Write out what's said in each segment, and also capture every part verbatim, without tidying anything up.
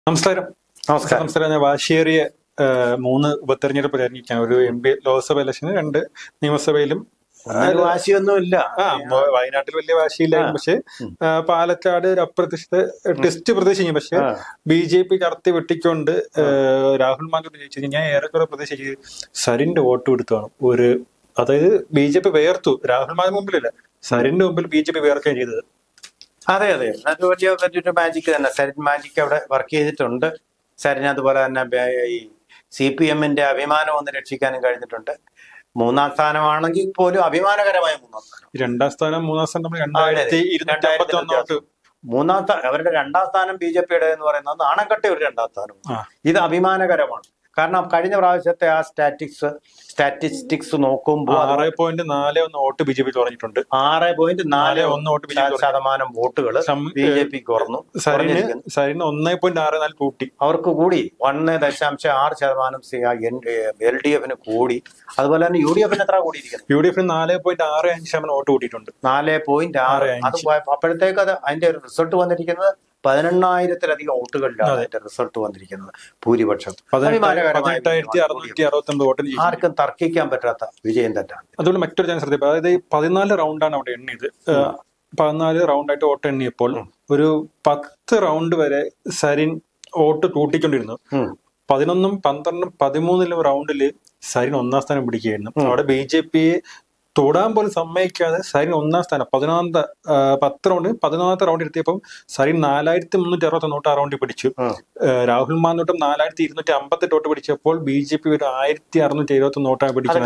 നമസ്കാരം. നമസ്കാരം. നമസ്കാരം. ഞാൻ വാശിയേറിയ മൂന്ന് ഉപതെരഞ്ഞെടുപ്പ് കഴിഞ്ഞിരിക്കുകയാണ്. ഒരു എം പി ലോക്സഭ ഇലക്ഷന്, രണ്ട് നിയമസഭയിലും. വാശിയൊന്നുമില്ല. ആ വയനാട്ടിൽ വലിയ വാശിയില്ലായിരുന്നു. പക്ഷെ പാലക്കാട് ഒരു അപ്രതീക്ഷിത ടെസ്റ്റ് പ്രതീക്ഷിക്കും. പക്ഷെ ബി ജെ പി കടത്തി വെട്ടിക്കൊണ്ട് രാഹുൽ മാങ്കൂട്ടം ജയിച്ചു. ഞാൻ ഏറെക്കുറെ പ്രതീക്ഷിച്ചത് സരിന്റെ വോട്ട് കൊടുത്താണ്. ഒരു അതായത് ബി ജെ പി വേർത്തു. രാഹുൽ മാങ്കൂട്ടം മുമ്പിലില്ല, സരിന്റെ മുമ്പിൽ ബി ജെ പി വേർക്കുകയും ചെയ്തത്. അതെ അതെ അത് വലിയ വലിയൊരു മാജിക് തന്നെ. സരിൻ മാജിക് അവിടെ വർക്ക് ചെയ്തിട്ടുണ്ട്. സരിൻ അതുപോലെ തന്നെ ഈ സി പി എമ്മിന്റെ അഭിമാനം ഒന്ന് രക്ഷിക്കാനും കഴിഞ്ഞിട്ടുണ്ട്. മൂന്നാം സ്ഥാനമാണെങ്കിൽ പോലും അഭിമാനകരമായ മൂന്നാം സ്ഥാനം. രണ്ടാം സ്ഥാനം മൂന്നാം സ്ഥാനം രണ്ടായിരത്തി മൂന്നാം സ്ഥാനം അവരുടെ രണ്ടാം സ്ഥാനം ബി ജെ പിയുടെ എന്ന് പറയുന്നത് നാണംകെട്ട ഒരു രണ്ടാം സ്ഥാനം. ഇത് അഭിമാനകരമാണ്. കാരണം കഴിഞ്ഞ പ്രാവശ്യത്തെ ആ സ്റ്റാറ്റിക്സ് സ്റ്റാറ്റിസ്റ്റിക്സ് നോക്കുമ്പോൾ ആറ് പോയിന്റ് നാല് ഒന്ന് വോട്ട് ബി ജെ പി കുറഞ്ഞിട്ടുണ്ട്. ആറ് പോയിന്റ് നാല് ഒന്ന് വോട്ട് ശതമാനം വോട്ടുകൾ ബി ജെ പി കുറഞ്ഞു. സരിന് ഒന്നേ പോയിന്റ് ആറ് നാല് കൂട്ടി, അവർക്ക് കൂടി. ഒന്ന് ദശാംശം ആറ് ശതമാനം എൽ ഡി എഫിന് കൂടി. അതുപോലെ തന്നെ യു ഡി എഫിന് എത്ര കൂടിയിരിക്കുന്നു? യു ഡി എഫിന് നാല് പോയിന്റ് ആറ് അഞ്ച് ശതമാനം വോട്ട് കൂട്ടിയിട്ടുണ്ട്. നാല് പോയിന്റ് ആറ് അത് അപ്പോഴത്തേക്ക് അത് അതിന്റെ റിസൾട്ട് വന്നിരിക്കുന്നത് പതിനെണ്ണായിരത്തിലധികം വോട്ടുകളിലാണ് അതിന്റെ റിസൾട്ട് വന്നിരിക്കുന്നത്. ഭൂരിപക്ഷം ആർക്കും തർക്കിക്കാൻ പറ്റാത്ത വിജയം തെറ്റാണ്. അതുകൊണ്ട് മറ്റൊരു ഞാൻ ശ്രദ്ധിക്കുക, അതായത് പതിനാല് റൗണ്ടാണ് അവിടെ എണ്ണിയത്. പതിനാല് റൗണ്ടായിട്ട് വോട്ട് എണ്ണിയപ്പോൾ ഒരു പത്ത് റൗണ്ട് വരെ സരിൻ വോട്ട് കൂട്ടിക്കൊണ്ടിരുന്നു. പതിനൊന്നും പന്ത്രണ്ടും പതിമൂന്നിലും റൗണ്ടില് സരിൻ ഒന്നാം സ്ഥാനം പിടിക്കുകയായിരുന്നു. അവിടെ ബി ജെ പിയെ തൊടാൻ പോലും സമ്മതിക്കാതെ സരിൻ ഒന്നാം സ്ഥാനം പതിനൊന്നാമത്തെ പത്ത് റൗണ്ട് പതിനൊന്നാമത്തെ റൗണ്ട് എത്തിയപ്പം സരിൻ നാലായിരത്തി മുന്നൂറ്റി അറുപത്തി നോട്ട് ആ റൗണ്ടിൽ പിടിച്ചു. രാഹുൽ മാങ്കൂട്ടം നാലായിരത്തി ഇരുന്നൂറ്റി അമ്പത്തെട്ട് വോട്ട് പിടിച്ചപ്പോൾ ബി ജെ പി ഒരു ആയിരത്തി അറുന്നൂറ്റി എഴുപത്തി നോട്ടാണ് പിടിക്കുന്നത്.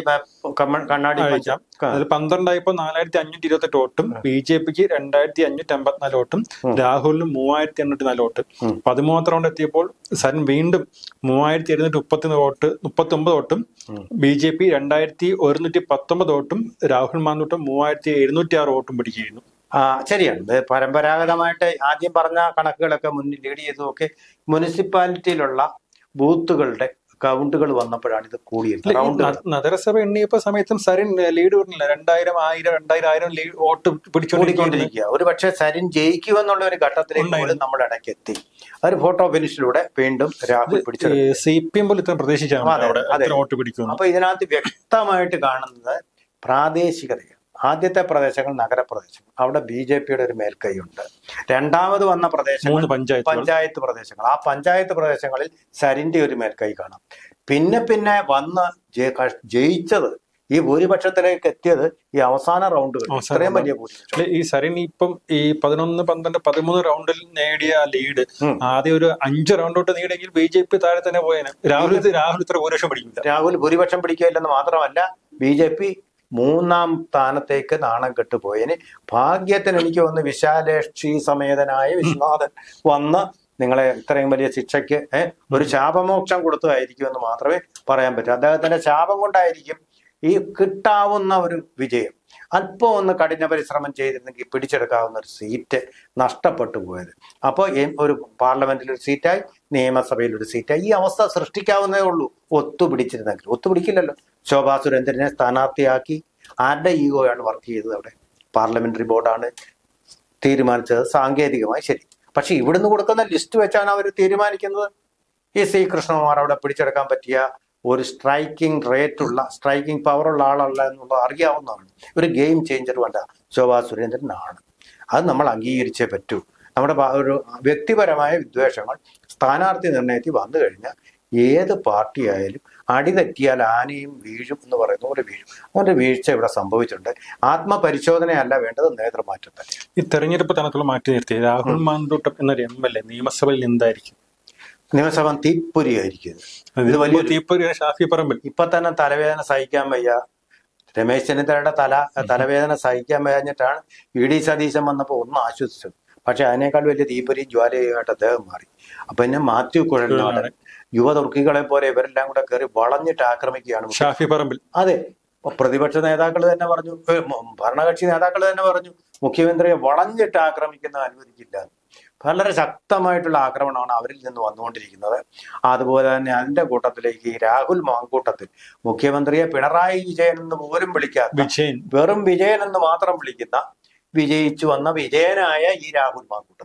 അതിൽ പന്ത്രണ്ടായപ്പോ നാലായിരത്തി അഞ്ഞൂറ്റി ഇരുപത്തെട്ട് വോട്ടും ബി ജെ പിക്ക് രണ്ടായിരത്തി അഞ്ഞൂറ്റി അമ്പത്തിനാല് വോട്ടും രാഹുലിന് മൂവായിരത്തി എണ്ണൂറ്റി നാല് വോട്ട്. പതിമൂന്നാമത്തെ റൗണ്ട് എത്തിയപ്പോൾ സരിൻ വീണ്ടും മൂവായിരത്തി എഴുന്നൂറ്റി മുപ്പത്തി വോട്ട് മുപ്പത്തി ഒമ്പത് വോട്ടും ബി ജെ പി രണ്ടായിരത്തി ഒരുന്നൂറ്റി പത്തൊമ്പത് വോട്ടും രാഹുൽ മാങ്കൂട്ടം മൂവായിരത്തി എഴുന്നൂറ്റി ആറ് വോട്ടും പിടിക്കുകയായിരുന്നു. ആ ശരിയാണ്. പരമ്പരാഗതമായിട്ട് ആദ്യം പറഞ്ഞ കണക്കുകളൊക്കെ മുന്നിൽ ലീഡ് ചെയ്തതൊക്കെ മുനിസിപ്പാലിറ്റിയിലുള്ള ബൂത്തുകളുടെ കൗണ്ടുകൾ വന്നപ്പോഴാണ് ഇത് കൂടിയത്. നഗരസഭ എണ്ണിയപ്പോ സമയത്തും സരിൻ ലീഡ് വരുന്നില്ല. രണ്ടായിരം ആയിരം രണ്ടായിരം ആയിരം വോട്ട് പിടിച്ചുകൊണ്ടിരിക്കുക. ഒരു പക്ഷേ സരിൻ ജയിക്കുമെന്നുള്ള ഒരു ഘട്ടത്തിലേക്ക് പോലും നമ്മൾ ഇടയ്ക്ക് എത്തി. ഒരു ഫോട്ടോ ഫിനിഷിലൂടെ വീണ്ടും രാഹുൽ പിടിച്ചു. സി പി എം പോലും ഇത്ര പ്രതീക്ഷിച്ചാണ് വോട്ട് പിടിക്കും. അപ്പൊ ഇതിനകത്ത് വ്യക്തമായിട്ട് കാണുന്നത് പ്രാദേശികതയാണ്. ആദ്യത്തെ പ്രദേശങ്ങൾ നഗരപ്രദേശങ്ങൾ, അവിടെ ബി ജെ പിയുടെ ഒരു മേൽക്കൈയുണ്ട്. രണ്ടാമത് വന്ന പ്രദേശങ്ങൾ പഞ്ചായത്ത് പ്രദേശങ്ങൾ, ആ പഞ്ചായത്ത് പ്രദേശങ്ങളിൽ സരിന്റെ ഒരു മേൽക്കൈ കാണാം. പിന്നെ പിന്നെ വന്ന് ജയിച്ചത് ഈ ഭൂരിപക്ഷത്തിലേക്ക് എത്തിയത് ഈ അവസാന റൗണ്ടുകൾ ഇത്രയും വലിയ ഭൂരിപക്ഷം. ഈ സരിൻ ഇപ്പം ഈ പതിനൊന്ന് പന്ത്രണ്ട് പതിമൂന്ന് റൗണ്ടിൽ നേടിയ ലീഡ് ആദ്യം ഒരു അഞ്ച് റൗണ്ട് തൊട്ട് നേടിയെങ്കിൽ ബി ജെ പി താഴെ തന്നെ പോയേനെ. രാഹുൽ രാഹുൽ ഇത്ര ഭൂരിപക്ഷം പിടിക്കില്ല. രാഹുൽ ഭൂരിപക്ഷം പിടിക്കില്ലെന്ന് മാത്രമല്ല, ബി ജെ പി മൂന്നാം സ്ഥാനത്തേക്ക് നാണം കെട്ടുപോയതിന് ഭാഗ്യത്തിന് എനിക്ക് ഒന്ന് വിശാലേക്ഷി സമേതനായ വിശ്വനാഥൻ വന്ന് നിങ്ങളെ ഇത്രയും വലിയ ശിക്ഷയ്ക്ക് ഏഹ് ഒരു ശാപമോക്ഷം കൊടുത്തതായിരിക്കും എന്ന് മാത്രമേ പറയാൻ പറ്റൂ. അദ്ദേഹത്തിന്റെ ശാപം കൊണ്ടായിരിക്കും ഈ കിട്ടാവുന്ന ഒരു വിജയം. അല്പം ഒന്ന് കഠിന പരിശ്രമം ചെയ്തിരുന്നെങ്കിൽ പിടിച്ചെടുക്കാവുന്ന ഒരു സീറ്റ് നഷ്ടപ്പെട്ടു പോയത്. അപ്പോൾ ഒരു പാർലമെന്റിൽ ഒരു സീറ്റായി, നിയമസഭയിൽ ഒരു സീറ്റായി. ഈ അവസ്ഥ സൃഷ്ടിക്കാവുന്നതേ ഉള്ളൂ ഒത്തുപിടിച്ചിരുന്നെങ്കിൽ. ഒത്തുപിടിക്കില്ലല്ലോ. ശോഭാ സുരേന്ദ്രനെ സ്ഥാനാർത്ഥിയാക്കി ആരുടെ ഈഗോയാണ് വർക്ക് ചെയ്തത്? അവിടെ പാർലമെന്ററി ബോർഡാണ് തീരുമാനിച്ചത്. സാങ്കേതികമായി ശരി, പക്ഷെ ഇവിടുന്ന് കൊടുക്കുന്ന ലിസ്റ്റ് വെച്ചാണ് അവർ തീരുമാനിക്കുന്നത്. ഈ സി കൃഷ്ണകുമാർ അവിടെ പിടിച്ചെടുക്കാൻ പറ്റിയ ഒരു സ്ട്രൈക്കിംഗ് റേറ്റുള്ള സ്ട്രൈക്കിംഗ് പവറുള്ള ആളല്ല എന്നുള്ളത് അറിയാവുന്നതാണ്. ഒരു ഗെയിം ചേഞ്ചർ വേണ്ട ശോഭാ സുരേന്ദ്രനാണ്. അത് നമ്മൾ അംഗീകരിച്ചേ പറ്റൂ. നമ്മുടെ ഒരു വ്യക്തിപരമായ വിദ്വേഷങ്ങൾ സ്ഥാനാർത്ഥി നിർണയത്തിൽ വന്നു കഴിഞ്ഞാൽ ഏത് പാർട്ടിയായാലും അടിതെറ്റിയാൽ ആനയും വീഴും എന്ന് പറയുന്ന പോലെ വീഴും. അവന്റെ വീഴ്ച ഇവിടെ സംഭവിച്ചിട്ടുണ്ട്. ആത്മപരിശോധനയല്ല വേണ്ടത്, നേതൃമാറ്റം തന്നെ. ഈ തെരഞ്ഞെടുപ്പ് തലത്തിലുള്ള മാറ്റി നിർത്തി രാഹുൽ മാങ്കൂട്ടം എന്നൊരു എം എൽ എ നിയമസഭയിൽ എന്തായിരിക്കും? നിയമസഭ തീപ്പൊരിയായിരിക്കും. ഇത് വലിയ തീപ്പൊരി. ഷാഫി പറമ്പിൽ ഇപ്പൊ തന്നെ തലവേദന സഹിക്കാൻ വയ്യ. രമേശ് ചെന്നിത്തലയുടെ തല തലവേദന സഹിക്കാൻ വയ്യാഞ്ഞിട്ടാണ് വി ഡി സതീശൻ വന്നപ്പോൾ ഒന്ന് ആശ്വസിച്ചത്. പക്ഷെ അതിനേക്കാൾ വലിയ തീപ്പൊരിയും ജ്വാലയുമായിട്ട് അദ്ദേഹം മാറി. അപ്പൊ പിന്നെ മാത്യു കുഴൽനാടൻ, യുവതുർക്കികളെ പോലെ ഇവരെല്ലാം കൂടെ കയറി വളഞ്ഞിട്ട് ആക്രമിക്കുകയാണ് ഷാഫി പറമ്പിൽ. അതെ, പ്രതിപക്ഷ നേതാക്കൾ തന്നെ പറഞ്ഞു, ഭരണകക്ഷി നേതാക്കൾ തന്നെ പറഞ്ഞു, മുഖ്യമന്ത്രിയെ വളഞ്ഞിട്ട് ആക്രമിക്കുന്നത് അനുവദിക്കില്ല. വളരെ ശക്തമായിട്ടുള്ള ആക്രമണമാണ് അവരിൽ നിന്ന് വന്നുകൊണ്ടിരിക്കുന്നത്. അതുപോലെ തന്നെ അതിന്റെ കൂട്ടത്തിലേക്ക് ഈ രാഹുൽ മാങ്കൂട്ടത്തിൽ മുഖ്യമന്ത്രിയെ പിണറായി വിജയൻ എന്ന് പോലും വിളിക്കാത്ത, വെറും വിജയൻ എന്ന് മാത്രം വിളിക്കുന്ന, വിജയിച്ചു വന്ന വിജയനായ ഈ രാഹുൽ മാങ്കൂട്ടത്തിൽ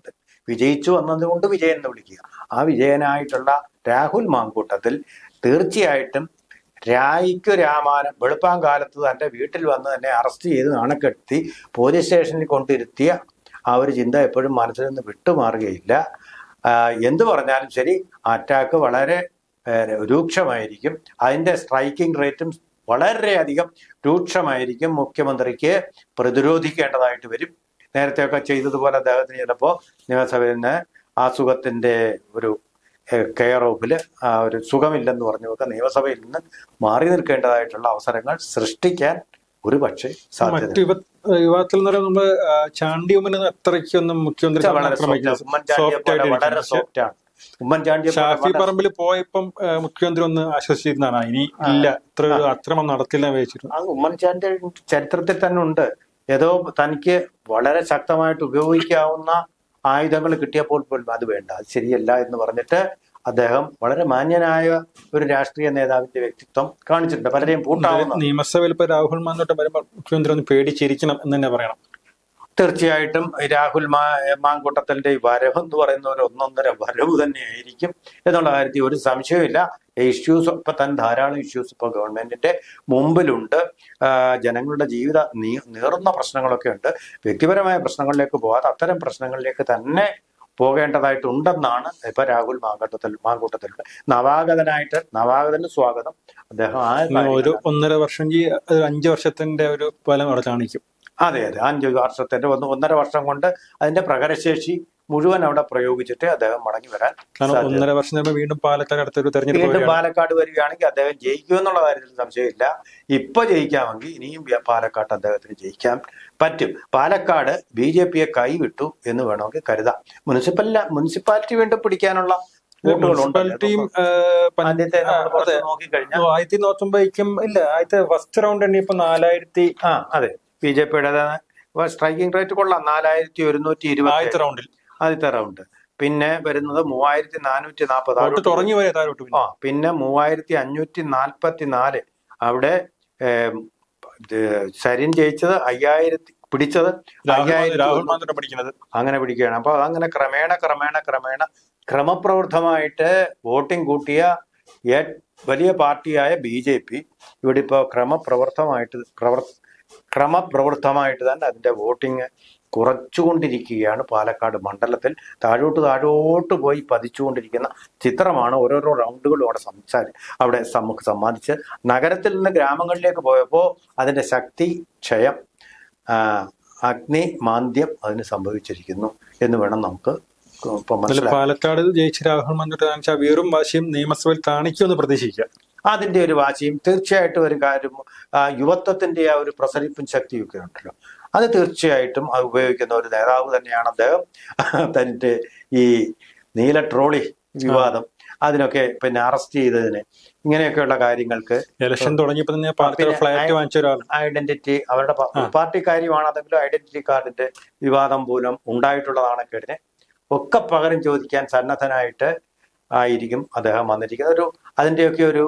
വിജയിച്ചു വന്നതുകൊണ്ട് വിജയൻ എന്ന് വിളിക്കുക. ആ വിജയനായിട്ടുള്ള രാഹുൽ മാങ്കൂട്ടത്തിൽ തീർച്ചയായിട്ടും രായിക്കു രാമാനം വെളുപ്പാങ്കാലത്ത് തൻ്റെ വീട്ടിൽ വന്ന് തന്നെ അറസ്റ്റ് ചെയ്ത് നാണക്കെടുത്തി പോലീസ് സ്റ്റേഷനിൽ കൊണ്ടിരുത്തിയ ആ ഒരു ചിന്ത എപ്പോഴും മനസ്സിൽ നിന്ന് വിട്ടുമാറുകയില്ല. എന്തു പറഞ്ഞാലും ശരി, അറ്റാക്ക് വളരെ രൂക്ഷമായിരിക്കും. അതിൻ്റെ സ്ട്രൈക്കിംഗ് റേറ്റും വളരെയധികം രൂക്ഷമായിരിക്കും. മുഖ്യമന്ത്രിക്ക് പ്രതിരോധിക്കേണ്ടതായിട്ട് വരും. നേരത്തെയൊക്കെ ചെയ്തതുപോലെ അദ്ദേഹത്തിന് ചിലപ്പോൾ നിയമസഭയിൽ നിന്ന് ആ സുഖത്തിൻ്റെ ഒരു കെയർ ഓഫിൽ ആ ഒരു സുഖമില്ലെന്ന് പറഞ്ഞുമൊക്കെ നിയമസഭയിൽ നിന്ന് മാറി നിൽക്കേണ്ടതായിട്ടുള്ള അവസരങ്ങൾ സൃഷ്ടിക്കാൻ ഒരു പക്ഷേ മറ്റു യുവാക്കൾ എന്ന് പറയുമ്പോൾ നമ്മള് ചാണ്ടി ഉമ്മൻ അത്രയ്ക്കൊന്നും മുഖ്യമന്ത്രി വളരെ സോഫ്റ്റ് ആണ്. ഉമ്മൻചാണ്ടി ഷാഫി പറമ്പിൽ പോയപ്പം മുഖ്യമന്ത്രി ഒന്ന് ആശ്വസിച്ചിരുന്നതാണ്, ഇനി ഇല്ല ഇത്ര ഒരു അക്രമം നടത്തില്ല വെച്ചിരുന്നു. അത് ഉമ്മൻചാണ്ടി ചരിത്രത്തിൽ തന്നെ ഉണ്ട്. ഏതോ തനിക്ക് വളരെ ശക്തമായിട്ട് ഉപയോഗിക്കാവുന്ന ആയുധങ്ങൾ കിട്ടിയപ്പോൾ പോലും അത് വേണ്ട, അത് ശരിയല്ല എന്ന് പറഞ്ഞിട്ട് അദ്ദേഹം വളരെ മാന്യനായ ഒരു രാഷ്ട്രീയ നേതാവിന്റെ വ്യക്തിത്വം കാണിച്ചിട്ടുണ്ട്. പലരെയും പൂട്ടാവുന്ന നിയമസഭയിൽ ഇപ്പൊ രാഹുൽ മാന്തോട്ടം വരുമ്പോൾ മുഖ്യമന്ത്രി ഒന്ന് പേടിച്ചിരിക്കണം എന്ന് തന്നെ പറയണം. തീർച്ചയായിട്ടും രാഹുൽ മാ മാങ്കൂട്ടത്തിന്റെ വരവ് എന്ന് പറയുന്ന ഒരു ഒന്നൊന്നര വരവ് തന്നെയായിരിക്കും എന്നുള്ള കാര്യത്തിൽ ഒരു സംശയമില്ല. ഇഷ്യൂസ് ഇപ്പൊ തന്നെ ധാരാളം ഇഷ്യൂസ് ഇപ്പൊ ഗവൺമെന്റിന്റെ മുമ്പിലുണ്ട്. ജനങ്ങളുടെ ജീവിത നീ നീറുന്ന പ്രശ്നങ്ങളൊക്കെ ഉണ്ട്. വ്യക്തിപരമായ പ്രശ്നങ്ങളിലേക്ക് പോകാതെ അത്തരം പ്രശ്നങ്ങളിലേക്ക് തന്നെ പോകേണ്ടതായിട്ടുണ്ടെന്നാണ് ഇപ്പൊ രാഹുൽ മാങ്കൂട്ടത്തിൽ മാങ്കൂട്ടത്തിലുണ്ട്. നവാഗതനായിട്ട് നവാഗതന് സ്വാഗതം. അദ്ദേഹം ആ ഒരു ഒന്നര വർഷം അഞ്ചു വർഷത്തിന്റെ ഒരു ഫലം അവിടെ കാണിക്കും. അതെ അതെ അഞ്ച് വർഷത്തിന്റെ ഒന്ന് ഒന്നര വർഷം കൊണ്ട് അതിന്റെ പ്രകടശേഷി മുഴുവൻ അവിടെ പ്രയോഗിച്ചിട്ട് അദ്ദേഹം മടങ്ങി വരാൻ. ഒന്നര വർഷം വീണ്ടും പാലക്കാട് അടുത്തൊരു തെരഞ്ഞെടുപ്പ് വീണ്ടും പാലക്കാട് വരികയാണെങ്കിൽ അദ്ദേഹം ജയിക്കുമെന്നുള്ള കാര്യത്തിൽ സംശയമില്ല. ഇപ്പൊ ജയിക്കാമെങ്കിൽ ഇനിയും പാലക്കാട് അദ്ദേഹത്തിന് ജയിക്കാൻ പറ്റും. പാലക്കാട് ബി ജെ പിയെ കൈവിട്ടു എന്ന് വേണമെങ്കിൽ കരുതാം. മുനിസിപ്പൽ മുനിസിപ്പാലിറ്റി വീണ്ടും പിടിക്കാനുള്ള മുനിസിപ്പാലിറ്റിയും ആയിരത്തി നോക്കുമ്പോഴേക്കും ഇല്ല ആദ്യത്തെ ഫസ്റ്റ് റൗണ്ട് തന്നെ ഇപ്പൊ നാലായിരത്തി ആ അതെ ബി ജെ പിയുടെ സ്ട്രൈക്കിംഗ് റേറ്റ് കൊള്ളാം. നാലായിരത്തി ഒരുന്നൂറ്റി ഇരുപത് ആദ്യത്തെ റൗണ്ടിൽ ആദ്യത്തെ റൗണ്ട്. പിന്നെ വരുന്നത് മൂവായിരത്തി നാനൂറ്റി നാൽപ്പത് ആ പിന്നെ മൂവായിരത്തി അഞ്ഞൂറ്റി നാൽപ്പത്തി നാല് അവിടെ സരിൻ ജയിച്ചത് അയ്യായിരത്തി പിടിച്ചത് അയ്യായിരത്തി പിടിക്കുന്നത് അങ്ങനെ പിടിക്കുകയാണ്. അപ്പൊ അതങ്ങനെ ക്രമേണ ക്രമേണ ക്രമേണ ക്രമപ്രവൃത്തമായിട്ട് വോട്ടിംഗ് കൂട്ടിയ വലിയ പാർട്ടിയായ ബി ജെ പി ഇവിടെ ഇപ്പോൾ ക്രമപ്രവൃത്തമായിട്ട് പ്രവർ ക്രമപ്രവൃത്തമായിട്ട് തന്നെ അതിന്റെ വോട്ടിംഗ് കുറച്ചുകൊണ്ടിരിക്കുകയാണ്. പാലക്കാട് മണ്ഡലത്തിൽ താഴോട്ട് താഴോട്ട് പോയി പതിച്ചുകൊണ്ടിരിക്കുന്ന ചിത്രമാണ് ഓരോരോ റൗണ്ടുകളും അവിടെ സംസാരി അവിടെ നമുക്ക് സമ്മാനിച്ച് നഗരത്തിൽ നിന്ന് ഗ്രാമങ്ങളിലേക്ക് പോയപ്പോൾ അതിന്റെ ശക്തി ക്ഷയം അഗ്നി മാന്ദ്യം അതിന് സംഭവിച്ചിരിക്കുന്നു എന്ന് വേണം നമുക്ക് പാലക്കാട് ജയിച്ച രാഹുൽ മാങ്കൂട്ടം വീറും വാശിയും നിയമസഭയിൽ കാണിക്കുമെന്ന് പ്രതീക്ഷിക്കാം. അതിന്റെ ഒരു വാശിയും തീർച്ചയായിട്ടും ഒരു കാര്യം യുവത്വത്തിന്റെ ആ ഒരു പ്രസരിപ്പും ശക്തിയൊക്കെ ഉണ്ടല്ലോ, അത് തീർച്ചയായിട്ടും അത് ഉപയോഗിക്കുന്ന ഒരു നേതാവ് തന്നെയാണ് അദ്ദേഹം. തന്റെ ഈ നീല ട്രോളി വിവാദം അതിനൊക്കെ പിന്നെ അറസ്റ്റ് ചെയ്തതിന് ഇങ്ങനെയൊക്കെയുള്ള കാര്യങ്ങൾക്ക് ഇലക്ഷൻ തുടങ്ങിയപ്പോൾ തന്നെ പാർട്ടി ഫ്ലാറ്റ് വാങ്ങിച്ച ഒരാൾ ഐഡന്റിറ്റി അവരുടെ പാർട്ടി കാര്യമാണ് അതെങ്കിലും ഐഡന്റിറ്റി കാർഡിന്റെ വിവാദം പോലും ഉണ്ടായിട്ടുള്ളതാണെക്കേടിനെ ഒക്കെ പകരം ചോദിക്കാൻ സന്നദ്ധനായിട്ട് ആയിരിക്കും അദ്ദേഹം വന്നിരിക്കുന്നത്. ഒരു അതിൻ്റെയൊക്കെ ഒരു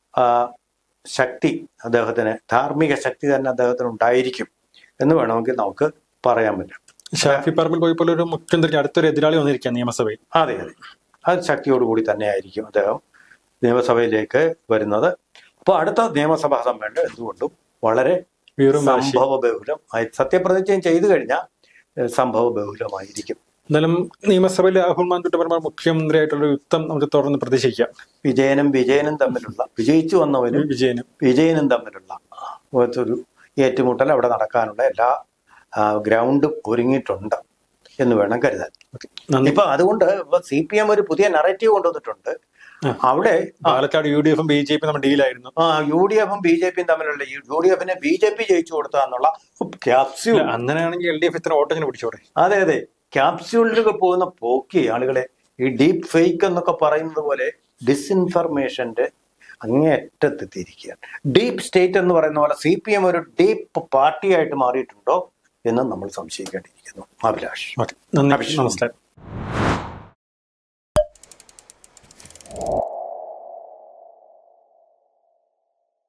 ശക്തി അദ്ദേഹത്തിന്, ധാർമ്മിക ശക്തി തന്നെ അദ്ദേഹത്തിന് ഉണ്ടായിരിക്കും എന്ന് വേണമെങ്കിൽ നമുക്ക് പറയാൻ പറ്റും. ഷാഫി പറമ്പിൽ പോയപ്പോൾ ഒരു മുഖ്യമന്ത്രിക്ക് അടുത്തൊരു എതിരാളി വന്നിരിക്കുക നിയമസഭയിൽ. അതെ അതെ അത് ശക്തിയോടുകൂടി തന്നെ ആയിരിക്കും അദ്ദേഹം നിയമസഭയിലേക്ക് വരുന്നത്. അപ്പോൾ അടുത്ത നിയമസഭാ സമ്മേളനം എന്തുകൊണ്ടും വളരെ സംഭവ ബഹുലം സത്യപ്രതിജ്ഞയും ചെയ്തു കഴിഞ്ഞാൽ സംഭവ ബഹുലമായിരിക്കും. എന്നാലും നിയമസഭയിൽ രാഹുൽ മാങ്കൂട്ടം മുഖ്യമന്ത്രിയായിട്ടുള്ള യുദ്ധം നമുക്ക് തുടർന്ന് പ്രതീക്ഷിക്കാം. വിജയനും വിജയനും തമ്മിലുള്ള വിജയിച്ചു വന്നവനും വിജയനും വിജയനും തമ്മിലുള്ള ഒരു ഏറ്റുമുട്ടൽ അവിടെ നടക്കാനുള്ള എല്ലാ ഗ്രൗണ്ടും ഒരുങ്ങിയിട്ടുണ്ട് എന്ന് വേണം കരുതാൻ. ഇപ്പൊ അതുകൊണ്ട് സി പി എം ഒരു പുതിയ നറേറ്റീവ് കൊണ്ടുവന്നിട്ടുണ്ട്. അവിടെ പാലക്കാട് യു ഡി എഫും ബി ജെ പി നമ്മുടെ ഡീലായിരുന്നു. ആ യു ഡി എഫും ബി ജെ പിയും തമ്മിലുള്ള യു ഡി എഫിനെ ബി ജെ പി ജയിച്ചു കൊടുത്താന്നുള്ള ക്യാപ്സ്യൂൾ. അങ്ങനെയാണെങ്കിൽ എൽ ഡി എഫ് ഇത്ര വോട്ടിന് പിടിച്ചോടെ. അതെ അതെ ക്യാപ്സ്യൂളിലൊക്കെ പോകുന്ന പോക്കി ആളുകളെ ഈ ഡീപ് ഫേക്ക് എന്നൊക്കെ പറയുന്നത് പോലെ ഡിസ്ഇൻഫർമേഷന്റെ അങ്ങേയറ്റത്തെത്തിയിരിക്കുകയാണ്. ഡീപ് സ്റ്റേറ്റ് എന്ന് പറയുന്ന പോലെ സി പി എം ഒരു ഡീപ്പ് പാർട്ടിയായിട്ട് മാറിയിട്ടുണ്ടോ എന്ന് നമ്മൾ സംശയിക്കേണ്ടിയിരിക്കുന്നു. അഭിലാഷ് നമസ്കാരം.